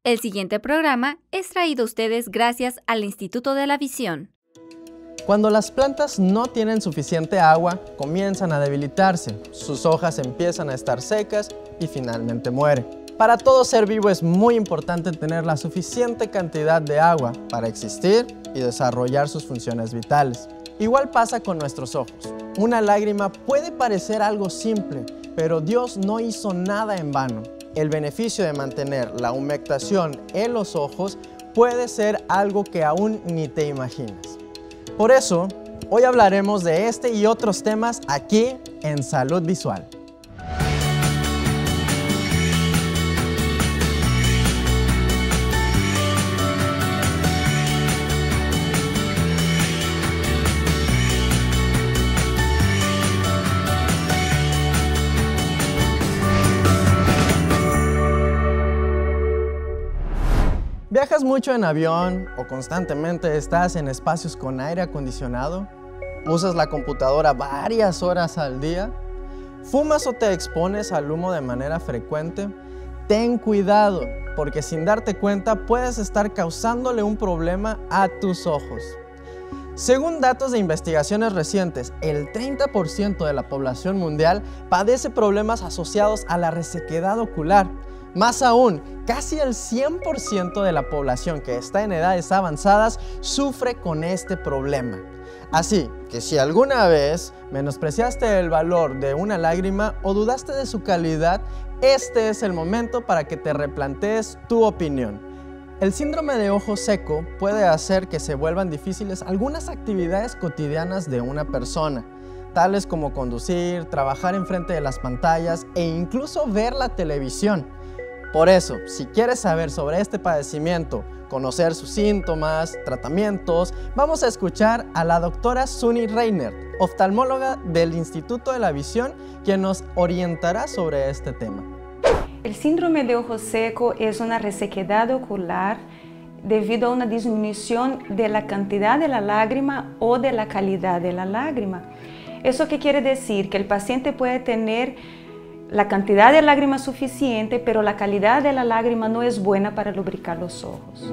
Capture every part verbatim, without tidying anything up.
El siguiente programa es traído a ustedes gracias al Instituto de la Visión. Cuando las plantas no tienen suficiente agua, comienzan a debilitarse, sus hojas empiezan a estar secas y finalmente mueren. Para todo ser vivo es muy importante tener la suficiente cantidad de agua para existir y desarrollar sus funciones vitales. Igual pasa con nuestros ojos. Una lágrima puede parecer algo simple, pero Dios no hizo nada en vano. El beneficio de mantener la humectación en los ojos puede ser algo que aún ni te imaginas. Por eso, hoy hablaremos de este y otros temas aquí en Salud Visual. ¿Viajas mucho en avión o constantemente estás en espacios con aire acondicionado? ¿Usas la computadora varias horas al día? ¿Fumas o te expones al humo de manera frecuente? Ten cuidado, porque sin darte cuenta puedes estar causándole un problema a tus ojos. Según datos de investigaciones recientes, el treinta por ciento de la población mundial padece problemas asociados a la resequedad ocular. Más aún, casi el cien por ciento de la población que está en edades avanzadas sufre con este problema. Así que si alguna vez menospreciaste el valor de una lágrima o dudaste de su calidad, este es el momento para que te replantees tu opinión. El síndrome de ojo seco puede hacer que se vuelvan difíciles algunas actividades cotidianas de una persona, tales como conducir, trabajar enfrente de las pantallas e incluso ver la televisión. Por eso, si quieres saber sobre este padecimiento, conocer sus síntomas, tratamientos, vamos a escuchar a la doctora Suni Reinert, oftalmóloga del Instituto de la Visión, quien nos orientará sobre este tema. El síndrome de ojo seco es una resequedad ocular debido a una disminución de la cantidad de la lágrima o de la calidad de la lágrima. ¿Eso qué quiere decir? Que el paciente puede tener la cantidad de lágrimas suficiente, pero la calidad de la lágrima no es buena para lubricar los ojos.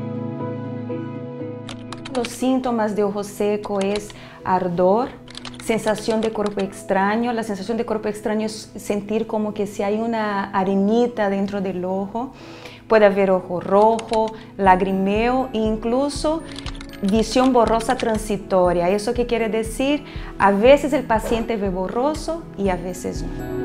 Los síntomas de ojo seco es ardor, sensación de cuerpo extraño. La sensación de cuerpo extraño es sentir como que si hay una arenita dentro del ojo. Puede haber ojo rojo, lagrimeo e incluso visión borrosa transitoria. ¿Eso qué quiere decir? A veces el paciente ve borroso y a veces no.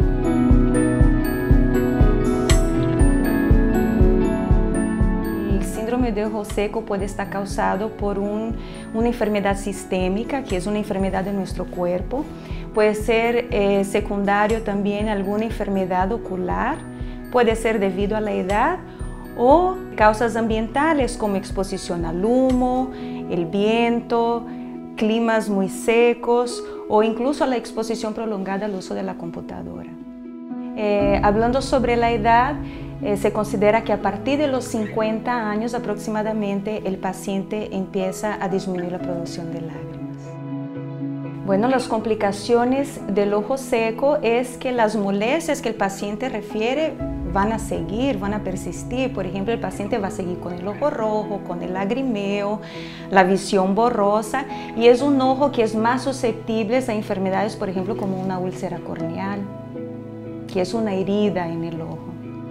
El síndrome de ojo seco puede estar causado por un, una enfermedad sistémica, que es una enfermedad de nuestro cuerpo. Puede ser eh, secundario también a alguna enfermedad ocular. Puede ser debido a la edad o causas ambientales como exposición al humo, el viento, climas muy secos o incluso la exposición prolongada al uso de la computadora. Eh, hablando sobre la edad, eh, se considera que a partir de los cincuenta años aproximadamente el paciente empieza a disminuir la producción de lágrimas. Bueno, las complicaciones del ojo seco es que las molestias que el paciente refiere van a seguir, van a persistir. Por ejemplo, el paciente va a seguir con el ojo rojo, con el lagrimeo, la visión borrosa, y es un ojo que es más susceptible a enfermedades, por ejemplo, como una úlcera corneal, que es una herida en el ojo.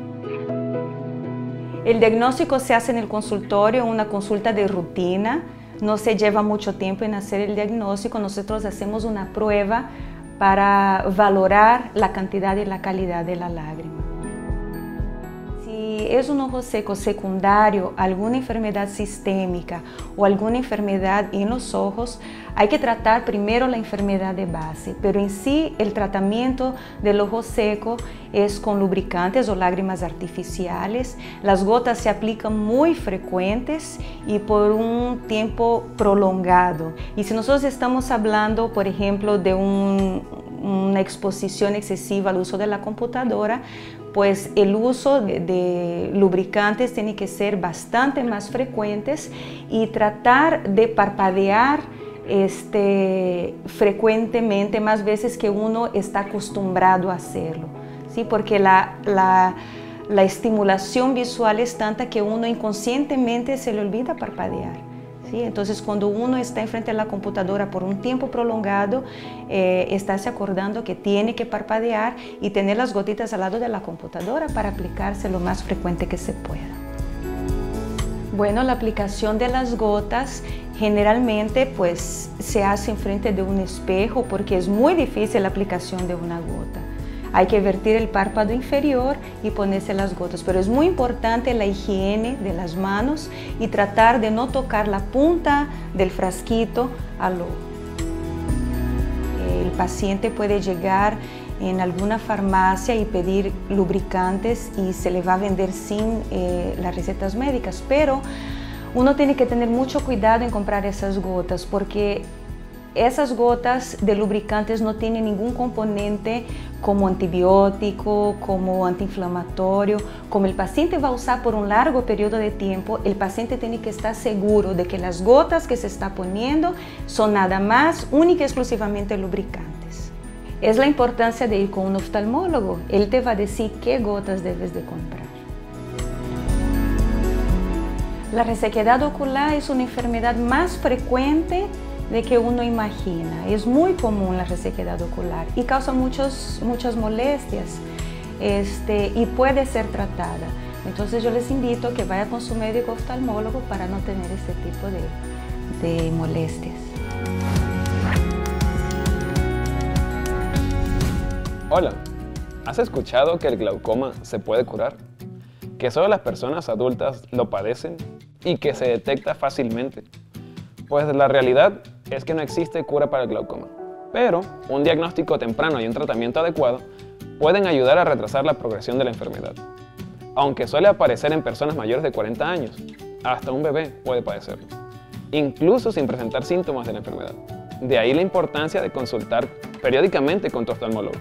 El diagnóstico se hace en el consultorio, una consulta de rutina. No se lleva mucho tiempo en hacer el diagnóstico. Nosotros hacemos una prueba para valorar la cantidad y la calidad de la lágrima. Si es un ojo seco secundario, alguna enfermedad sistémica o alguna enfermedad en los ojos, hay que tratar primero la enfermedad de base, pero en sí el tratamiento del ojo seco es con lubricantes o lágrimas artificiales. Las gotas se aplican muy frecuentes y por un tiempo prolongado. Y si nosotros estamos hablando, por ejemplo, de un, una exposición excesiva al uso de la computadora, pues el uso de, de lubricantes tiene que ser bastante más frecuentes y tratar de parpadear este, frecuentemente, más veces que uno está acostumbrado a hacerlo, ¿sí? Porque la, la, la estimulación visual es tanta que uno inconscientemente se le olvida parpadear. ¿Sí? Entonces, cuando uno está enfrente de la computadora por un tiempo prolongado, eh, está se acordando que tiene que parpadear y tener las gotitas al lado de la computadora para aplicarse lo más frecuente que se pueda. Bueno, la aplicación de las gotas generalmente pues, se hace enfrente de un espejo porque es muy difícil la aplicación de una gota. Hay que vertir el párpado inferior y ponerse las gotas, pero es muy importante la higiene de las manos y tratar de no tocar la punta del frasquito al ojo. El paciente puede llegar en alguna farmacia y pedir lubricantes y se le va a vender sin eh, las recetas médicas, pero uno tiene que tener mucho cuidado en comprar esas gotas porque esas gotas de lubricantes no tienen ningún componente como antibiótico, como antiinflamatorio. Como el paciente va a usar por un largo periodo de tiempo, el paciente tiene que estar seguro de que las gotas que se está poniendo son nada más, única y exclusivamente lubricantes. Es la importancia de ir con un oftalmólogo. Él te va a decir qué gotas debes de comprar. La resequedad ocular es una enfermedad más frecuente de que uno imagina. Es muy común la resequedad ocular y causa muchos, muchas molestias este, y puede ser tratada. Entonces yo les invito a que vayan con su médico oftalmólogo para no tener este tipo de, de molestias. Hola, ¿has escuchado que el glaucoma se puede curar? ¿Que solo las personas adultas lo padecen y que se detecta fácilmente? Pues la realidad es que no existe cura para el glaucoma, pero un diagnóstico temprano y un tratamiento adecuado pueden ayudar a retrasar la progresión de la enfermedad. Aunque suele aparecer en personas mayores de cuarenta años, hasta un bebé puede padecerlo, incluso sin presentar síntomas de la enfermedad. De ahí la importancia de consultar periódicamente con tu oftalmólogo.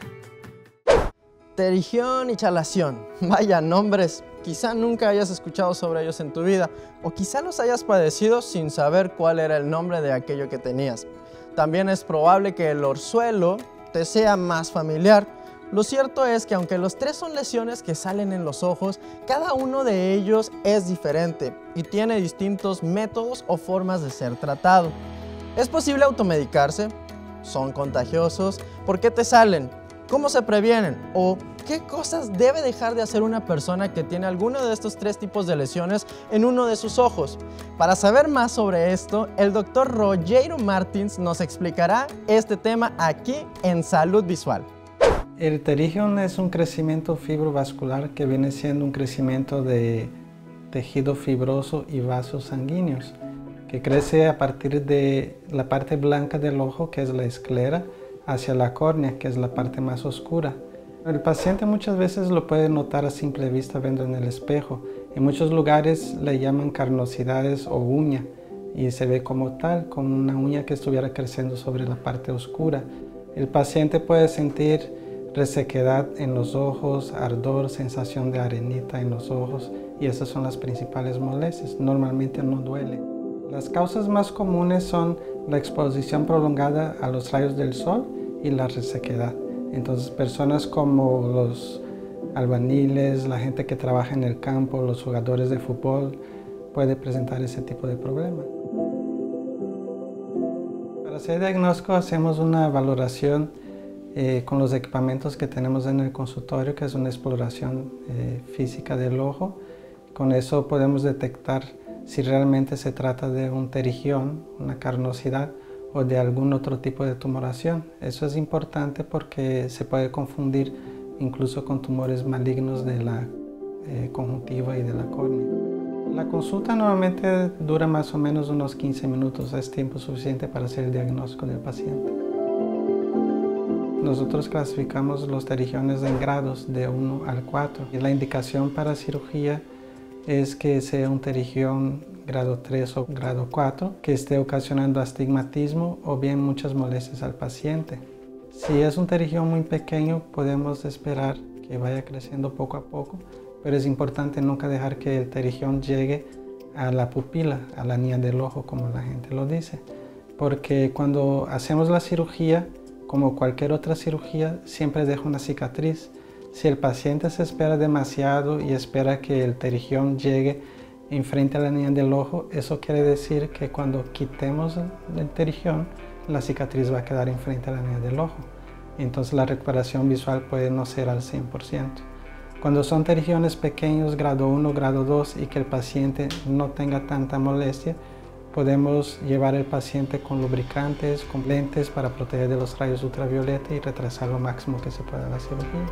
Pterigión y chalación, vaya nombres, quizá nunca hayas escuchado sobre ellos en tu vida o quizá los hayas padecido sin saber cuál era el nombre de aquello que tenías. También es probable que el orzuelo te sea más familiar. Lo cierto es que aunque los tres son lesiones que salen en los ojos, cada uno de ellos es diferente y tiene distintos métodos o formas de ser tratado. ¿Es posible automedicarse? ¿Son contagiosos? ¿Por qué te salen? ¿Cómo se previenen? ¿O qué cosas debe dejar de hacer una persona que tiene alguno de estos tres tipos de lesiones en uno de sus ojos? Para saber más sobre esto, el doctor Rogério Martins nos explicará este tema aquí en Salud Visual. El pterigión es un crecimiento fibrovascular que viene siendo un crecimiento de tejido fibroso y vasos sanguíneos, que crece a partir de la parte blanca del ojo, que es la esclera, hacia la córnea, que es la parte más oscura. El paciente muchas veces lo puede notar a simple vista viendo en el espejo. En muchos lugares le llaman carnosidades o uña y se ve como tal, como una uña que estuviera creciendo sobre la parte oscura. El paciente puede sentir resequedad en los ojos, ardor, sensación de arenita en los ojos y esas son las principales molestias. Normalmente no duele. Las causas más comunes son la exposición prolongada a los rayos del sol y la resequedad. Entonces, personas como los albañiles, la gente que trabaja en el campo, los jugadores de fútbol, puede presentar ese tipo de problema. Para hacer diagnóstico hacemos una valoración eh, con los equipamientos que tenemos en el consultorio, que es una exploración eh, física del ojo. Con eso podemos detectar si realmente se trata de un pterigión, una carnosidad, o de algún otro tipo de tumoración. Eso es importante porque se puede confundir incluso con tumores malignos de la eh, conjuntiva y de la córnea. La consulta normalmente dura más o menos unos quince minutos, es tiempo suficiente para hacer el diagnóstico del paciente. Nosotros clasificamos los pterigiones en grados de uno al cuatro y la indicación para cirugía es que sea un pterigión grado tres o grado cuatro, que esté ocasionando astigmatismo o bien muchas molestias al paciente. Si es un pterigión muy pequeño, podemos esperar que vaya creciendo poco a poco, pero es importante nunca dejar que el pterigión llegue a la pupila, a la niña del ojo, como la gente lo dice, porque cuando hacemos la cirugía, como cualquier otra cirugía, siempre deja una cicatriz. Si el paciente se espera demasiado y espera que el pterigión llegue enfrente a la línea del ojo, eso quiere decir que cuando quitemos el pterigión, la cicatriz va a quedar enfrente a la línea del ojo. Entonces la recuperación visual puede no ser al cien por ciento. Cuando son pterigiones pequeños, grado uno, grado dos, y que el paciente no tenga tanta molestia, podemos llevar al paciente con lubricantes, con lentes para proteger de los rayos ultravioleta y retrasar lo máximo que se pueda la cirugía.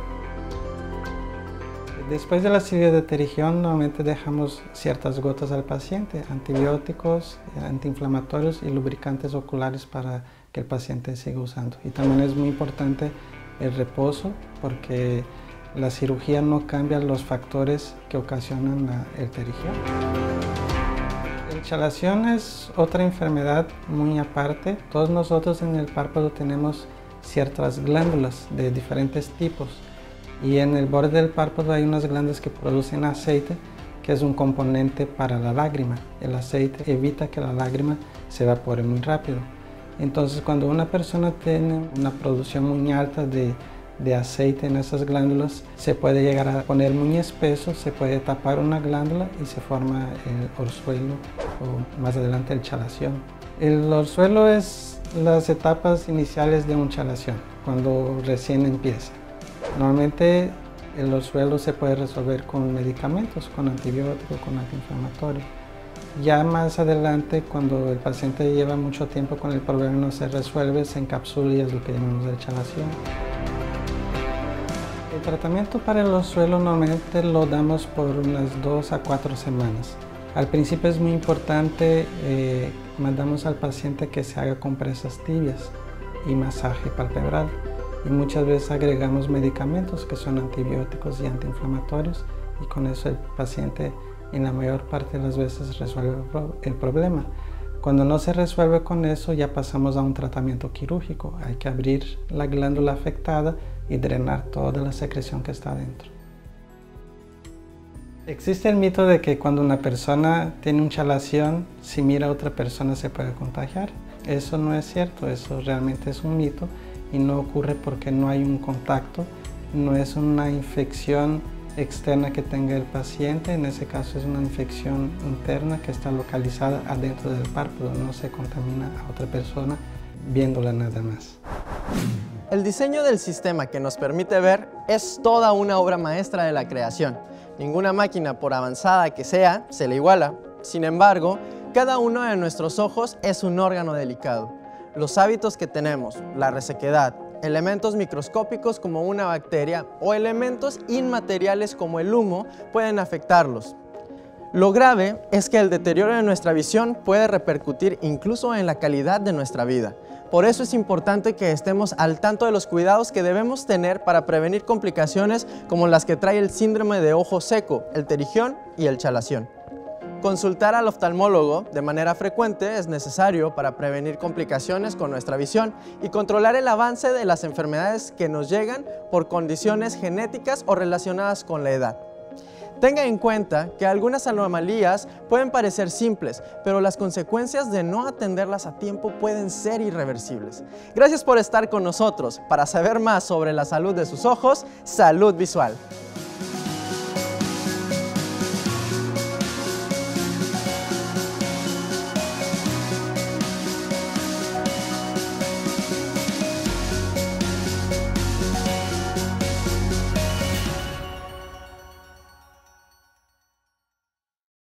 Después de la cirugía de pterigión, normalmente dejamos ciertas gotas al paciente, antibióticos, antiinflamatorios y lubricantes oculares para que el paciente siga usando. Y también es muy importante el reposo, porque la cirugía no cambia los factores que ocasionan la, el pterigión. El chalación es otra enfermedad muy aparte. Todos nosotros en el párpado tenemos ciertas glándulas de diferentes tipos. Y en el borde del párpado hay unas glándulas que producen aceite, que es un componente para la lágrima. El aceite evita que la lágrima se evapore muy rápido. Entonces, cuando una persona tiene una producción muy alta de, de aceite en esas glándulas, se puede llegar a poner muy espeso, se puede tapar una glándula y se forma el orzuelo o más adelante el chalación. El orzuelo es las etapas iniciales de un chalación, cuando recién empieza. Normalmente el orzuelo se puede resolver con medicamentos, con antibióticos, con antiinflamatorios. Ya más adelante, cuando el paciente lleva mucho tiempo con el problema y no se resuelve, se encapsula y es lo que llamamos de chalación. El tratamiento para el orzuelo normalmente lo damos por unas dos a cuatro semanas. Al principio es muy importante, eh, mandamos al paciente que se haga compresas tibias y masaje palpebral. Y muchas veces agregamos medicamentos que son antibióticos y antiinflamatorios, y con eso el paciente en la mayor parte de las veces resuelve el problema. Cuando no se resuelve con eso, ya pasamos a un tratamiento quirúrgico. Hay que abrir la glándula afectada y drenar toda la secreción que está dentro. Existe el mito de que cuando una persona tiene un chalación, si mira a otra persona se puede contagiar. Eso no es cierto, eso realmente es un mito. Y no ocurre porque no hay un contacto, no es una infección externa que tenga el paciente, en ese caso es una infección interna que está localizada adentro del párpado, no se contamina a otra persona viéndola nada más. El diseño del sistema que nos permite ver es toda una obra maestra de la creación. Ninguna máquina, por avanzada que sea, se le iguala. Sin embargo, cada uno de nuestros ojos es un órgano delicado. Los hábitos que tenemos, la resequedad, elementos microscópicos como una bacteria o elementos inmateriales como el humo pueden afectarlos. Lo grave es que el deterioro de nuestra visión puede repercutir incluso en la calidad de nuestra vida. Por eso es importante que estemos al tanto de los cuidados que debemos tener para prevenir complicaciones como las que trae el síndrome de ojo seco, el pterigión y el chalación. Consultar al oftalmólogo de manera frecuente es necesario para prevenir complicaciones con nuestra visión y controlar el avance de las enfermedades que nos llegan por condiciones genéticas o relacionadas con la edad. Tenga en cuenta que algunas anomalías pueden parecer simples, pero las consecuencias de no atenderlas a tiempo pueden ser irreversibles. Gracias por estar con nosotros. Para saber más sobre la salud de sus ojos, Salud Visual.